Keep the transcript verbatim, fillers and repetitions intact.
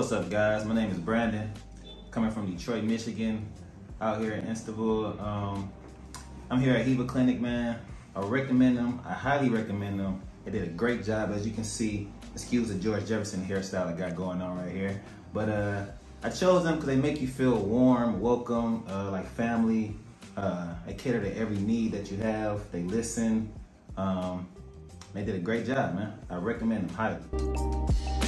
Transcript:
what's up, guys? My name is Brandon, coming from Detroit, Michigan, out here in Istanbul. Um, I'm here at Heva Clinic, man. I recommend them. I highly recommend them. They did a great job, as you can see. Excuse the George Jefferson hairstyle I got going on right here. But uh, I chose them because they make you feel warm, welcome, uh, like family. Uh, they cater to every need that you have. They listen. Um, they did a great job, man. I recommend them highly.